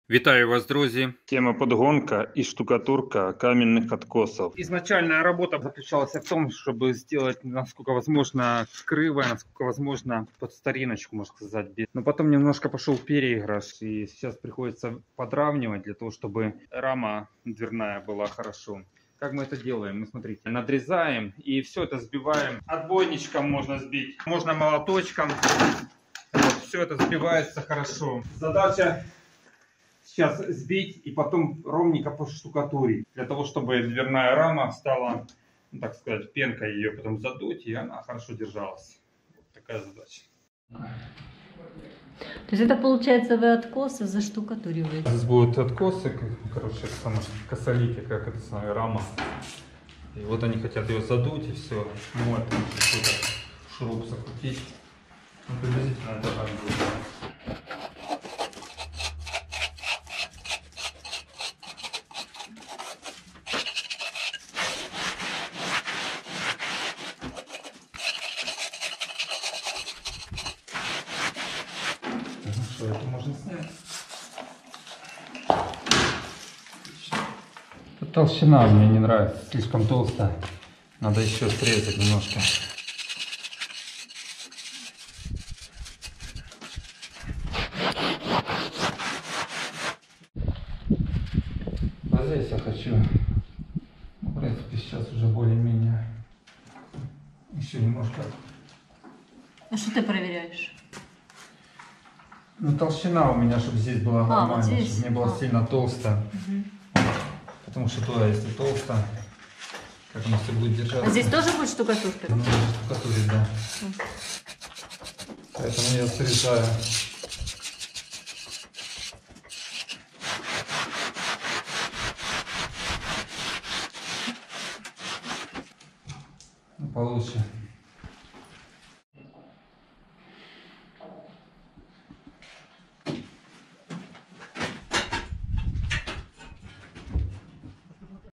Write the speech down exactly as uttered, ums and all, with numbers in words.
Вітаю вас, друзі! Тема подгонка и штукатурка каменных откосов. Изначальная работа заключалась в том, чтобы сделать, насколько возможно, криво, насколько возможно, под стариночку, можно сказать. Но потом немножко пошел переигрыш, и сейчас приходится подравнивать для того, чтобы рама дверная была хорошо. Как мы это делаем? Мы, смотрите, надрезаем и все это сбиваем. Отбойничком можно сбить, можно молоточком. Вот, все это сбивается хорошо. Задача сейчас сбить и потом ровненько поштукатурить, для того, чтобы дверная рама стала, ну, так сказать, пенкой ее потом задуть, и она хорошо держалась. Вот такая задача. То есть это получается вы откосы заштукатуриваете? Здесь будут откосы, короче, самые косолики, как это самая рама. И вот они хотят ее задуть, и все. Вот, какой-то шуруп закрутить. Ну, приблизительно это так будет. Что, это можно снять? Тут толщина мне не нравится, слишком толстая. Надо еще срезать немножко. Вот здесь я хочу. Ну, в принципе, сейчас уже более-менее. Еще немножко. А что ты проверяешь? Ну, толщина у меня, чтобы здесь была А, нормальная, вот здесь? чтобы не была А. сильно толстая. Угу. Потому что туда, если толстая, как оно все будет держаться. А здесь тоже будет штукатурка? Ну, штукатурить, да. М. Поэтому я срезаю. Ну, получше.